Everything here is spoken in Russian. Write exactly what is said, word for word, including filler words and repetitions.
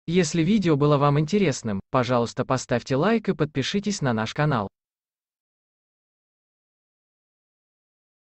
Если видео было вам интересным, пожалуйста, поставьте лайк и подпишитесь на наш канал.